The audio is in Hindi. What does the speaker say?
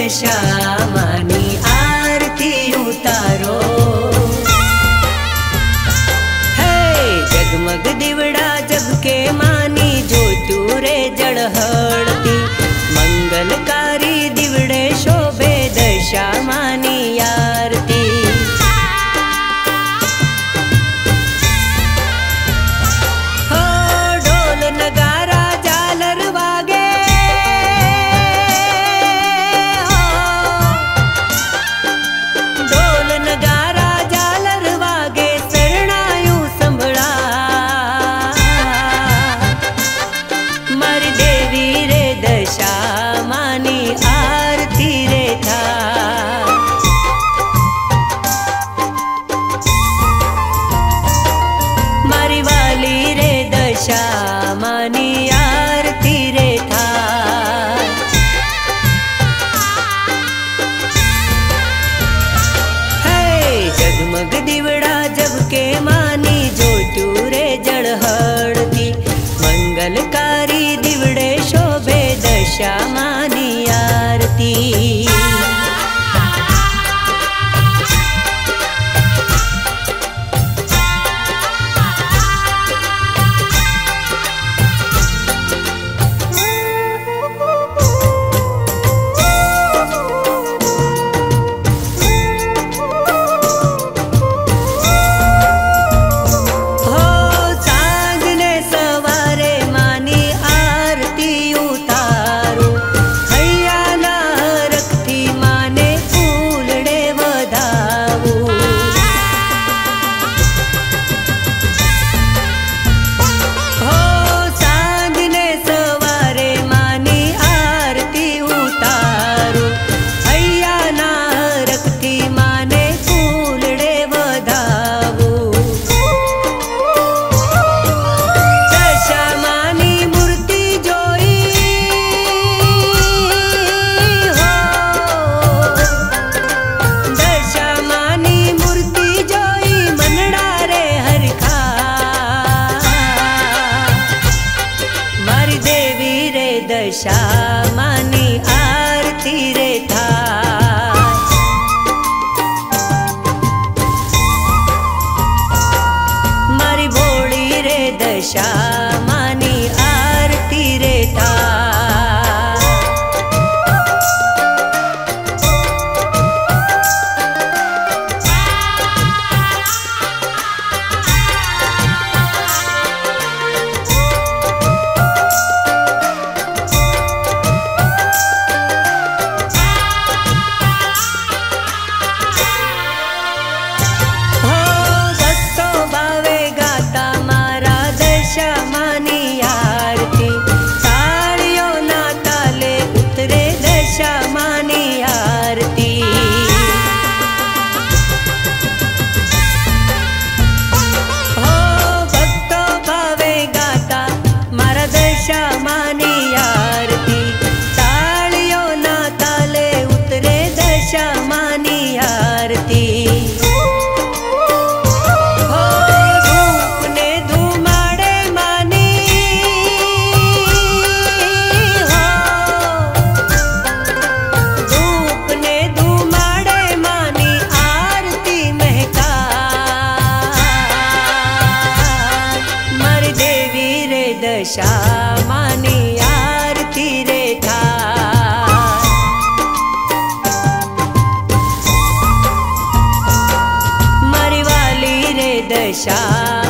दशा मानी आरती उतारो। हे जगमग दीवड़ा जग के मानी ज्योतियों रे जड़हड़ती, मंगलकारी दीवड़े शोभे दशा मानी आरती। हो ढोल नगारा झालर वागे, हो ढोल नगारा झालर वागे शरणायु संभळा। मारी देवी रे दशा मानी आरती रे था। मारी वाली रे दशा मानी आरती रे था। है जगमग दीवड़ा जग के मानी ज्योतियों रे जड़हड़ती, मंगलकारी दीवड़े शोभे दशा मानी आरती। दशा मानी आरती रे था। मारी भोली रे दशा मानी आरती रे था। दशा मानी आरती रे था। मारी वाली रे दशा